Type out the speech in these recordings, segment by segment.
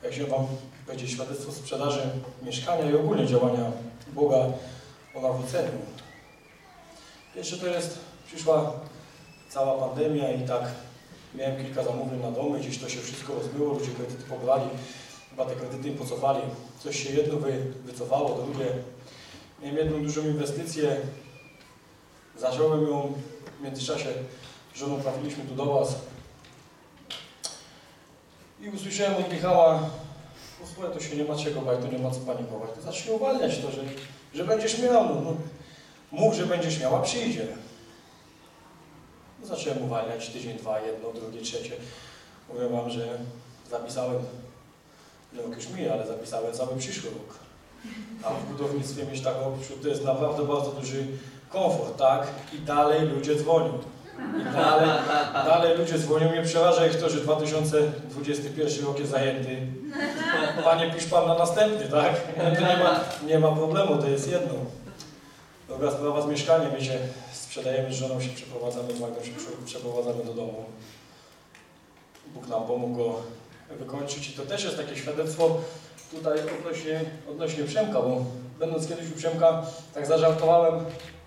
Ja chciałem Wam powiedzieć świadectwo sprzedaży mieszkania i ogólnie działania Boga o nawróceniu. Pierwsze to jest, przyszła cała pandemia i tak miałem kilka zamówień na domy, gdzieś to się wszystko rozmyło, ludzie kredyty pobrali, chyba te kredyty im pocofali. Coś się jedno wycofało, drugie. Miałem jedną dużą inwestycję, zacząłem ją w międzyczasie, z żoną trafiliśmy tu do Was i usłyszałem od Michała: posłuchaj, to się nie ma czego bać, to nie ma co panikować, to zacznij uwalniać to, że będziesz miał, no, mów, że będziesz miał, a przyjdzie. No, zacząłem uwalniać tydzień, dwa, jedno, drugie, trzecie. Mówię Wam, że zapisałem, rok już mija, ale zapisałem cały przyszły rok. A w budownictwie mieć taką to jest naprawdę bardzo duży komfort, tak? I dalej ludzie dzwonią. I dalej ludzie dzwonią. Mnie przeraża ich to, że 2021 rok jest zajęty. Panie, pisz Pan na następny, tak? To nie ma problemu, to jest jedno. Dobra sprawa z mieszkaniem, wiecie, sprzedajemy z żoną, się przeprowadzamy, z Magdą się przeprowadzamy do domu. Bóg nam pomógł go wykończyć i to też jest takie świadectwo tutaj odnośnie Przemka, bo będąc kiedyś u Przemka, tak zażartowałem,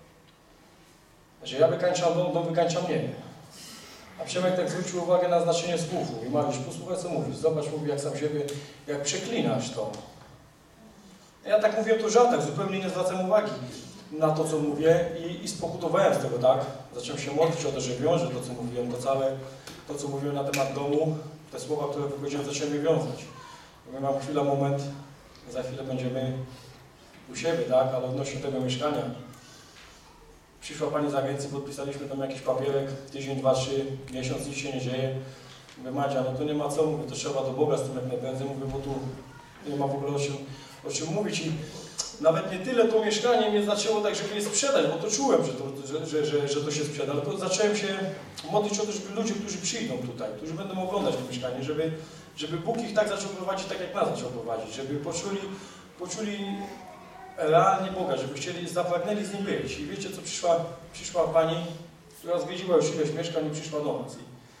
że ja wykańczam dom, dom wykańcza mnie. A Przemek tak zwrócił uwagę na znaczenie słuchu. I Mariusz, posłuchaj, co mówisz. Zobacz, mówi, jak sam siebie, jak przeklinasz to. Ja tak mówię to w żartach, zupełnie nie zwracam uwagi na to, co mówię i spokutowałem z tego, tak? Zacząłem się modlić o to, że wiążę to, co mówiłem, to, co mówiłem na temat domu, te słowa, które wychodziłem, zacząłem je wiązać. Mam chwilę, moment, za chwilę będziemy u siebie, tak? Ale odnośnie tego mieszkania. Przyszła pani z agencji, podpisaliśmy tam jakiś papierek, tydzień, 2, 3, miesiąc, nic się nie dzieje. Mówię, Madzia, no to nie ma co, mówię, to trzeba do Boga z tym jak najprędzej. Mówię, bo tu nie ma w ogóle o czym mówić. I nawet nie tyle to mieszkanie mnie zaczęło tak, żeby je sprzedać, bo to czułem, że to się sprzeda. Tylko zacząłem się modlić o to, żeby ludzie, którzy przyjdą tutaj, którzy będą oglądać to mieszkanie, żeby Bóg ich tak zaczął prowadzić, tak jak nas zaczął prowadzić, żeby poczuli realnie Boga, żeby zapragnęli z Nim być. I wiecie co, przyszła pani, która zwiedziła już ileś mieszkań i przyszła do nas.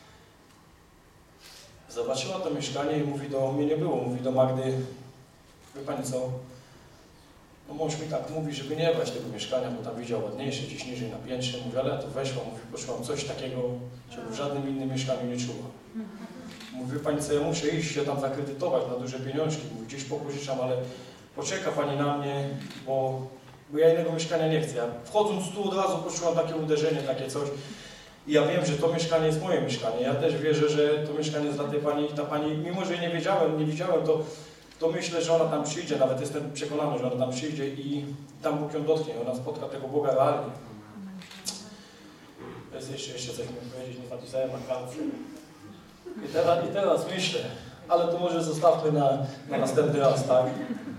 I zobaczyła to mieszkanie i mówi do mnie, nie było, mówi do Magdy: wie pani co, no mąż mi tak mówi, żeby nie brać tego mieszkania, bo tam widział ładniejsze, gdzieś niżej na piętrze. Mówi, ale ja to weszłam, mówi, poczułam coś takiego, czego w żadnym innym mieszkaniu nie czułam. Mówi, wie pani co, ja muszę iść się tam zakredytować na duże pieniążki, mówi, gdzieś popożyczam, ale poczeka pani na mnie, bo ja innego mieszkania nie chcę. Ja wchodząc tu od razu poczułam takie uderzenie, takie coś. I ja wiem, że to mieszkanie jest moje mieszkanie. Ja też wierzę, że to mieszkanie jest dla tej pani. Ta pani, mimo że nie widziałem, to myślę, że ona tam przyjdzie. Nawet jestem przekonany, że ona tam przyjdzie i tam Bóg ją dotknie. Ona spotka tego Boga realnie. To jest jeszcze coś mi powiedzieć, nie napisałem na kartce. I teraz myślę, ale to może zostawmy na następny raz, tak?